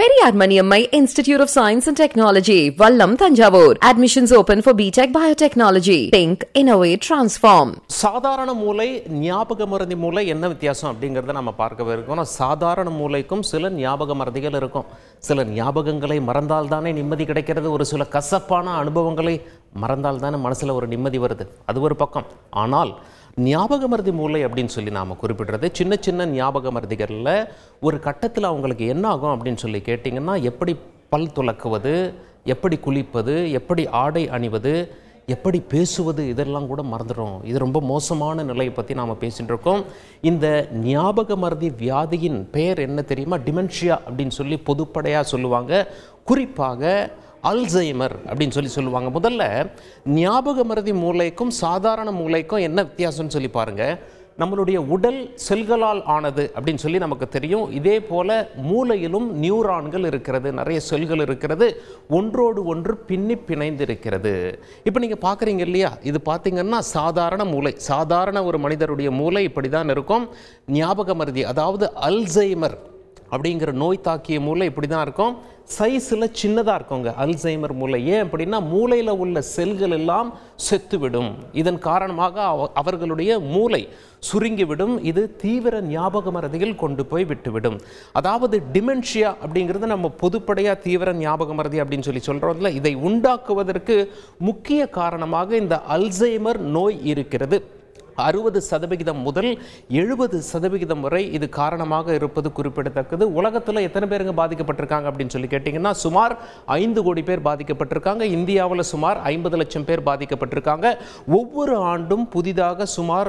Periyar Maniammai Institute of Science and Technology, Vallam, Thanjavur. Admissions open for BTech Biotechnology. Think, Innovate, Transform. சாதாரண மூளை ஞாபக மறதி மூளை என்ன வித்தியாசம் அப்படிங்கறத நாம பார்க்க இருக்கோம். சாதாரண மூளைக்கும் சில ஞாபக மறதிகள் இருக்கும். சில ஞாபகங்களை மறந்தால் தானே நிம்மதி கிடைக்கிறது. ஒரு சில கசப்பான அனுபவங்களை மறந்தால் தானே மனசுல ஒரு நிம்மதி வருது. அது ஒரு பக்கம். ஆனால் ஞாபக மறதி மூளை அப்படின்னு சொல்லி நாம குறிப்பிடுறது சின்ன சின்ன ஞாபக மறதிகளில் ஒரு கட்டத்தில் அவங்களுக்கு என்ன ஆகும் அப்படின்னு சொல்லி கேட்டிங்கன்னா, எப்படி பல் துலக்குவது, எப்படி குளிப்பது, எப்படி ஆடை அணிவது, எப்படி பேசுவது, இதெல்லாம் கூட மறந்துடும். இது ரொம்ப மோசமான நிலையை பற்றி நாம் பேசிகிட்டு இருக்கோம். இந்த ஞாபக மறதி வியாதியின் பெயர் என்ன தெரியுமா? டிமென்ஷியா அப்படின்னு சொல்லி பொதுப்படையாக சொல்லுவாங்க. குறிப்பாக அல்சைமர் அப்படின்னு சொல்லுவாங்க. முதல்ல ஞாபக மறதி மூளைக்கும் சாதாரண மூளைக்கும் என்ன வித்தியாசம்னு சொல்லி பாருங்கள். நம்மளுடைய உடல் செல்களால் ஆனது அப்படின்னு சொல்லி நமக்கு தெரியும். இதே போல் மூளையிலும் நியூரான்கள் இருக்கிறது, நிறைய செல்கள் இருக்கிறது, ஒன்றோடு ஒன்று பின்னி பிணைந்து இருக்கிறது. இப்போ நீங்கள் பார்க்குறீங்க இல்லையா, இது பார்த்தீங்கன்னா சாதாரண மூளை, சாதாரண ஒரு மனிதருடைய மூளை இப்படி தான் இருக்கும். ஞாபக மறதி அதாவது அல்சைமர் அப்படிங்கிற நோய் தாக்கிய மூளை இப்படி தான் இருக்கும். சைஸில் சின்னதாக இருக்குங்க அல்சைமர் மூளை. ஏன் அப்படின்னா மூளையில் உள்ள செல்கள் எல்லாம் செத்துவிடும். இதன் காரணமாக அவர்களுடைய மூளை சுருங்கிவிடும். இது தீவிர ஞாபக மறதியில் கொண்டு போய் விட்டுவிடும். அதாவது டிமென்ஷியா அப்படிங்கிறது நம்ம பொதுப்படையாக தீவிர ஞாபக மறதி அப்படின்னு சொல்கிறோம்ல, இதை உண்டாக்குவதற்கு முக்கிய காரணமாக இந்த அல்சைமர் நோய் இருக்கிறது. 60% முதல் 70% வரை இது காரணமாக இருப்பது குறிப்பிடத்தக்கது. உலகத்தில் எத்தனை பேருங்க பாதிக்கப்பட்டிருக்காங்க அப்படின்னு சொல்லி கேட்டிங்கன்னா, சுமார் 5 கோடி பேர் பாதிக்கப்பட்டிருக்காங்க. இந்தியாவில் சுமார் 50 லட்சம் பேர் பாதிக்கப்பட்டிருக்காங்க. ஒவ்வொரு ஆண்டும் புதிதாக சுமார்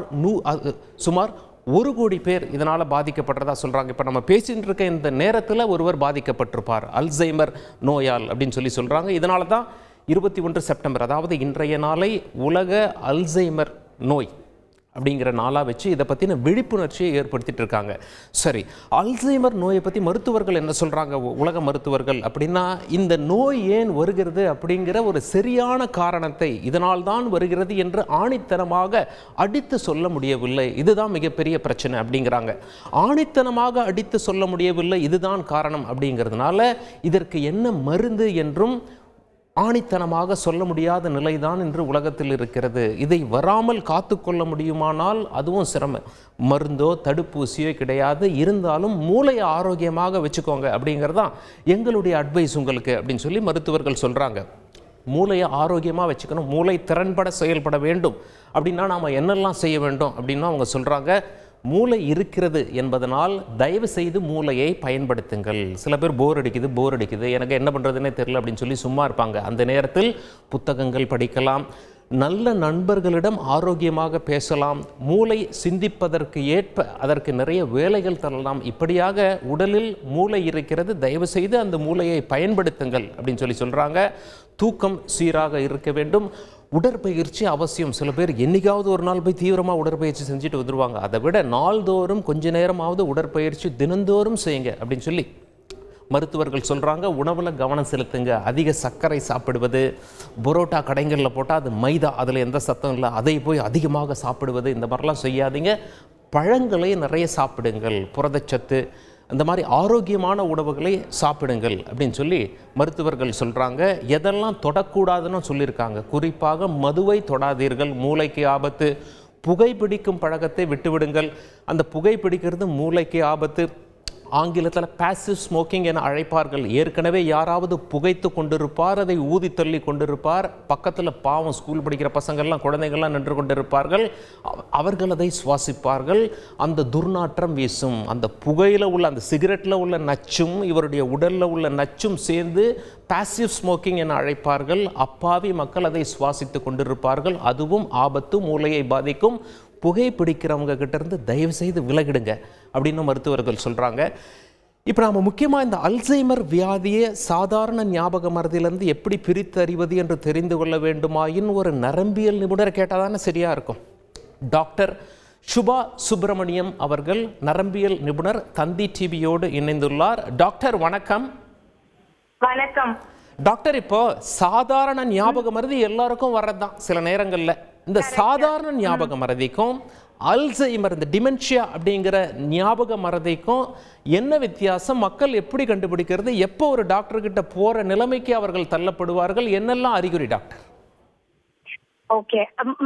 1 கோடி பேர் இதனால் பாதிக்கப்படுறதா சொல்கிறாங்க. இப்போ நம்ம பேசிகிட்டு இருக்க இந்த நேரத்தில் ஒருவர் பாதிக்கப்பட்டிருப்பார் அல்சைமர் நோயால் அப்படின்னு சொல்கிறாங்க. இதனால தான் 21 செப்டம்பர் அதாவது இன்றைய நாளை உலக அல்சைமர் நோய் அப்படிங்கிற நாளாக வச்சு இதை பற்றின விழிப்புணர்ச்சியை ஏற்படுத்திட்டு இருக்காங்க. சரி, அல்சைமர் நோயை பற்றி மருத்துவர்கள் என்ன சொல்கிறாங்க, உலக மருத்துவர்கள் அப்படின்னா, இந்த நோய் ஏன் வருகிறது அப்படிங்கிற ஒரு சரியான காரணத்தை இதனால் தான் வருகிறது என்று ஆணித்தனமாக அடித்து சொல்ல முடியவில்லை. இதுதான் மிகப்பெரிய பிரச்சனை அப்படிங்கிறாங்க. ஆணித்தனமாக அடித்து சொல்ல முடியவில்லை, இதுதான் காரணம் அப்படிங்கிறதுனால இதற்கு என்ன மருந்து என்றும் ஆணித்தனமாக சொல்ல முடியாத நிலைதான் இன்று உலகத்தில் இருக்கிறது. இதை வராமல் காத்து கொள்ள முடியுமானால் அதுவும் சிரமம். மருந்தோ தடுப்பூசியோ கிடையாது. இருந்தாலும் மூளையை ஆரோக்கியமாக வச்சுக்கோங்க அப்படிங்கிறதான் எங்களுடைய அட்வைஸ் உங்களுக்கு அப்படின்னு சொல்லி மருத்துவர்கள் சொல்கிறாங்க. மூளையை ஆரோக்கியமாக வச்சுக்கணும், மூளை திறன்பட செயல்பட வேண்டும் அப்படின்னா நாம் என்னெல்லாம் செய்ய வேண்டும் அப்படின்னா அவங்க சொல்கிறாங்க. மூளை இருக்கிறது என்பதனால் தயவு செய்து மூளையை பயன்படுத்துங்கள். சில பேர் போர் அடிக்குது, எனக்கு என்ன பண்ணுறதுன்னே தெரியல அப்படின்னு சொல்லி சும்மா இருப்பாங்க. அந்த நேரத்தில் புத்தகங்கள் படிக்கலாம், நல்ல நண்பர்களிடம் ஆரோக்கியமாக பேசலாம், மூளை சிந்திப்பதற்கு ஏற்ப அதற்கு நிறைய வேலைகள் தரலாம். இப்படியாக உடலில் மூளை இருக்கிறது, தயவு செய்து அந்த மூளையை பயன்படுத்துங்கள் அப்படின்னு சொல்கிறாங்க. தூக்கம் சீராக இருக்க வேண்டும், உடற்பயிற்சி அவசியம். சில பேர் என்னைக்காவது ஒரு நாள் போய் தீவிரமாக உடற்பயிற்சி செஞ்சுட்டு வந்துடுவாங்க. அதை விட நாள்தோறும் கொஞ்ச நேரமாவது உடற்பயிற்சி தினந்தோறும் செய்யுங்க அப்படின்னு சொல்லி மருத்துவர்கள் சொல்கிறாங்க. உணவில் கவனம் செலுத்துங்க. அதிக சர்க்கரை சாப்பிடுவது, பரோட்டா கடைகளில் போட்டால் அது மைதா, அதில் எந்த சத்தம் இல்லை, அதை போய் அதிகமாக சாப்பிடுவது, இந்த மாதிரிலாம் செய்யாதீங்க. பழங்களை நிறைய சாப்பிடுங்கள், புரதச்சத்து, இந்த மாதிரி ஆரோக்கியமான உணவுகளை சாப்பிடுங்கள் அப்படின்னு சொல்லி மருத்துவர்கள் சொல்கிறாங்க. எதெல்லாம் தொடக்கூடாதுன்னு சொல்லியிருக்காங்க. குறிப்பாக மதுவை தொடாதீர்கள், மூளைக்கு ஆபத்து. புகைப்பிடிக்கும் பழக்கத்தை விட்டுவிடுங்கள். அந்த புகைப்பிடிக்கிறது மூளைக்கு ஆபத்து. ஆங்கிலத்தில் பாசிவ் ஸ்மோக்கிங் என அழைப்பார்கள். ஏற்கனவே யாராவது புகைத்து கொண்டிருப்பார், அதை ஊதி தள்ளி கொண்டிருப்பார். பக்கத்தில் பாவம் ஸ்கூல் படிக்கிற பசங்கள்லாம் குழந்தைகள்லாம் நின்று கொண்டிருப்பார்கள். அவர்கள் அதை சுவாசிப்பார்கள். அந்த துர்நாற்றம் வீசும். அந்த புகையில் உள்ள, அந்த சிகரெட்டில் உள்ள நச்சும் இவருடைய உடலில் உள்ள நச்சும் சேர்ந்து பாசிவ் ஸ்மோக்கிங் என அழைப்பார்கள். அப்பாவி மக்கள் அதை சுவாசித்து கொண்டிருப்பார்கள். அதுவும் ஆபத்து, மூளையை பாதிக்கும். புகை பிடிக்கிறவங்க கிட்ட இருந்து தயவு செய்து விலகிடுங்க அப்படின்னு மருத்துவர்கள் சொல்கிறாங்க. இப்போ நாம் முக்கியமாக இந்த அல்சைமர் வியாதியை சாதாரண ஞாபக மறதியிலிருந்து எப்படி பிரித்தறிவது என்று தெரிந்து கொள்ள வேண்டுமாயின் ஒரு நரம்பியல் நிபுணரை கேட்டால் தானே சரியாக இருக்கும். டாக்டர் சுபா சுப்பிரமணியம் அவர்கள் நரம்பியல் நிபுணர் தந்தி டிவியோடு இணைந்துள்ளார். டாக்டர் வணக்கம். வணக்கம் டாக்டர். இப்போ சாதாரண ஞாபக மறதி எல்லாருக்கும் வர்றதுதான் சில நேரங்களில். இந்த சாதாரண ஞாபக மறதிக்கும் அல்சைமர் இந்த டிமென்ஷியா அப்படிங்கிற ஞாபக மறதிக்கும் என்ன வித்தியாசம்? மக்கள் எப்படி கண்டுபிடிக்கிறது? எப்போ ஒரு டாக்டர் கிட்ட போற நிலைமைக்கு அவர்கள் தள்ளப்படுவார்கள்? என்னெல்லாம் அறிகுறி டாக்டர்? ஓகே,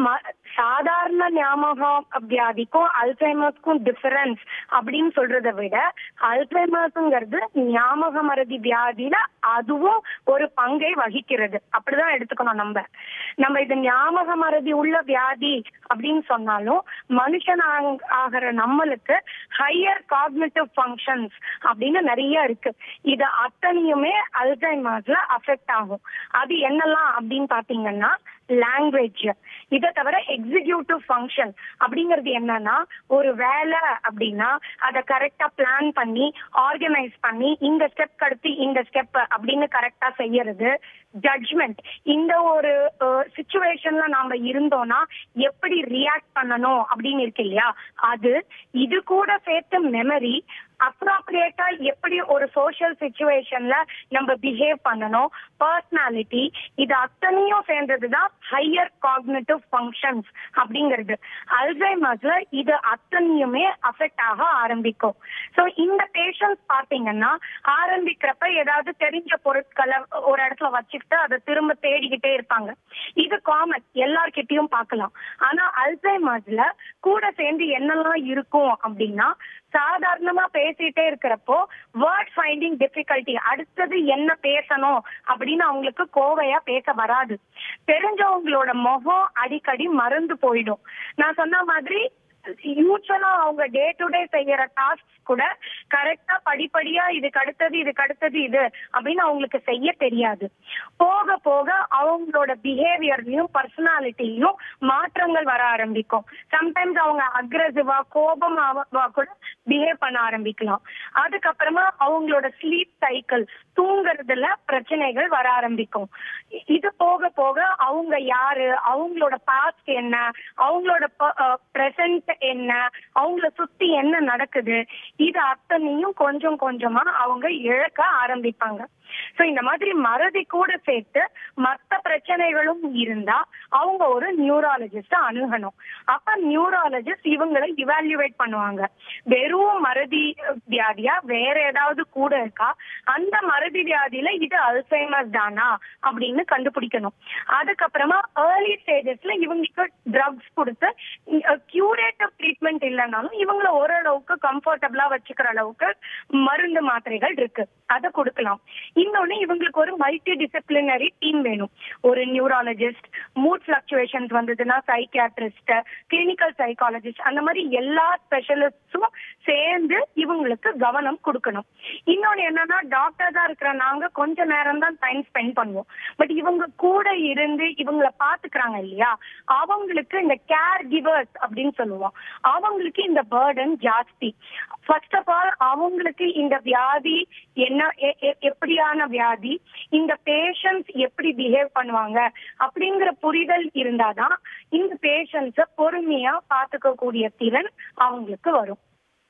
சாதாரண ஞாபக வியாதிக்கும் அல்சைமர்ஸ்க்கும் டிஃபரன்ஸ் அப்படின்னு சொல்றதை விட அல்சைமர்ஸ்ங்கிறது ஞாபக மறதி வியாதியில அதுவும் ஒரு பங்கை வகிக்கிறது. அப்படிதான் எடுத்துக்கணும். நம்ம இது ஞாபக மறதி உள்ள வியாதி அப்படின்னு சொன்னாலும் மனுஷன் ஆகிற நம்மளுக்கு ஹையர் காக்னிட்டிவ் ஃபங்க்ஷன்ஸ் அப்படின்னு நிறைய இருக்கு. இது அத்தனையுமே அல்சைமர்ஸ்ல அஃபெக்ட் ஆகும். அது என்னெல்லாம் அப்படின்னு பாத்தீங்கன்னா லாங்குவேஜ், இதை தவிர எக்ஸிக்யூட்டிவ் ஃபங்க்ஷன் அப்படிங்கிறது என்னன்னா ஒரு வேலை அப்படின்னா அதை கரெக்டா பிளான் பண்ணி ஆர்கனைஸ் பண்ணி இந்த ஸ்டெப் அடுத்து இந்த ஸ்டெப் அப்படின்னு கரெக்டா செய்யறது. ஜட்ஜ்மெண்ட், இந்த ஒரு சிச்சுவேஷன்ல நாம இருந்தோம்னா எப்படி ரியாக்ட் பண்ணணும் அப்படின்னு இருக்கு இல்லையா, அது இது கூட சேர்த்து மெமரி, அப்ராப்ரியேட்டா எப்படி ஒரு சோஷியல் சிச்சுவேஷன்ல நம்ம பிஹேவ் பண்ணணும், பர்சனாலிட்டி, இது அத்தனையும் சேர்ந்ததுதான் ஹையர் காக்னிட்டிவ் ஃபங்க்ஷன்ஸ் அப்படிங்கிறது. அல்சைமர்ஸ்ல இது அத்தனையுமே அஃபெக்ட் ஆக ஆரம்பிக்கும். சோ இந்த பேஷண்ட்ஸ் பாத்தீங்கன்னா ஆரம்பிக்கிறப்ப ஏதாவது தெரிஞ்ச பொருட்களை ஒரு இடத்துல வச்சுக்கிட்டு அதை திரும்ப தேடிக்கிட்டே இருப்பாங்க. இது காமன், எல்லார்கிட்டயும் பார்க்கலாம். ஆனா அல்சைமர்ஸ்ல கூட சேர்ந்து என்னெல்லாம் இருக்கும் அப்படின்னா சாதாரணமா பேசிட்டே இருக்கிறப்போ வேர்ட் ஃபைண்டிங் டிஃபிகல்ட்டி, அடுத்தது என்ன பேசணும் அப்படின்னு அவங்களுக்கு கோவையா பேச வராது. தெரிஞ்சவங்களோட முகம் அடிக்கடி மறந்து போயிடும். நான் சொன்ன மாதிரி யூஸ்வலா அவங்க டே டு டே செய்யற டாஸ்க் கூட கரெக்டா படிப்படியா இதுக்கு அடுத்தது இது அப்படின்னு அவங்களுக்கு செய்ய தெரியாது. போக போக அவங்களோட பிஹேவியர்லயும் பர்சனாலிட்டிலயும் மாற்றங்கள் வர ஆரம்பிக்கும். சம்டைம்ஸ் அவங்க அக்ரெசிவா கோபமாவா கூட பிஹேவ் பண்ண ஆரம்பிக்கலாம். அதுக்கப்புறமா அவங்களோட ஸ்லீப் சைக்கிள், தூங்குறதுல பிரச்சனைகள் வர ஆரம்பிக்கும். இது போக போக அவங்க யாரு, அவங்களோட பாஸ்ட் என்ன, அவங்களோட பிரசன்ட் என்ன, அவங்கள சுத்தி என்ன நடக்குது, இது அத்தனையும் கொஞ்சம் கொஞ்சமா அவங்க இழக்க ஆரம்பிப்பாங்க. சோ இந்த மாதிரி மறதி கூட சேர்த்து மற்ற பிரச்சனைகளும் இருந்தா அவங்க ஒரு நியூராலஜிஸ்ட அணுகணும். அப்ப நியூராலஜிஸ்ட் இவங்களை இவாலுவேட் பண்ணுவாங்க. வெறும் மறதி வியாதியா வேற ஏதாவது கூட இருக்கா, அந்த மறதி வியாதியில இது அல்சைமர்ஸ் தானா அப்படின்னு கண்டுபிடிக்கணும். அதுக்கப்புறமா ஏர்லி ஸ்டேஜஸ்ல இவங்களுக்கு ட்ரக்ஸ் கொடுத்து கியூரேட்டிவ் ட்ரீட்மெண்ட் இல்லைனாலும் இவங்களை ஓரளவுக்கு கம்ஃபர்டபிளா வச்சுக்கிற அளவுக்கு மருந்து மாத்திரைகள் இருக்கு, அதை கொடுக்கலாம். இன்னொன்னு இவங்களுக்கு ஒரு மல்டி டிசிப்ளினரி டீம் வேணும். ஒரு நியூராலஜிஸ்ட், மூட் பிளக்சுவேஷன்ஸ் வந்ததுன்னா சைக்கியாட்ரிஸ்ட், கிளினிக்கல் சைக்காலஜிஸ்ட், அந்த மாதிரி எல்லா ஸ்பெஷலிஸ்டும் சேர்ந்து இவங்களுக்கு கவனம் கொடுக்கணும். இன்னொன்னு என்னன்னா டாக்டர் தான் இருக்கிற நாங்க கொஞ்ச நேரம் தான் டைம் ஸ்பெண்ட் பண்ணுவோம். பட் இவங்க கூட இருந்து இவங்களை பாத்துக்கிறாங்க இல்லையா, அவங்களுக்கு இந்த கேர் கிவர்ஸ் அப்படின்னு சொல்லுவோம், அவங்களுக்கு இந்த பர்டன் ஜாஸ்தி. ஃபர்ஸ்ட் ஆஃப் ஆல் அவங்களுக்கு இந்த வியாதி என்ன, எப்படியான வியாதி, இந்த பேஷண்ட்ஸ் எப்படி பிஹேவ் பண்ணுவாங்க அப்படிங்கிற புரிதல் இருந்தாதான் இந்த பேஷண்ட்ஸ பொறுமையா பாத்துக்க கூடிய திறன் அவங்களுக்கு வரும்.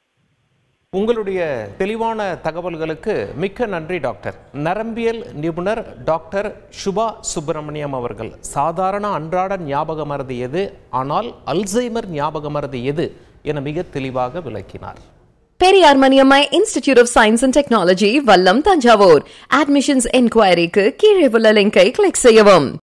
உங்களுடைய தெளிவான தகவல்களுக்கு மிக்க நன்றி டாக்டர். நரம்பியல் நிபுணர் டாக்டர் சுபா சுப்பிரமணியம் அவர்கள் சாதாரண அன்றாட ஞாபக மறதி எது, ஆனால் அல்சைமர் ஞாபக மறதி எது என மிக தெளிவாக விளக்கினார். Periyar Maniammai institute of science and technology, Vallam, Thanjavur. Admissions என்கொயரிக்கு கீழே உள்ள லிங்கை கிளிக் செய்யவும்.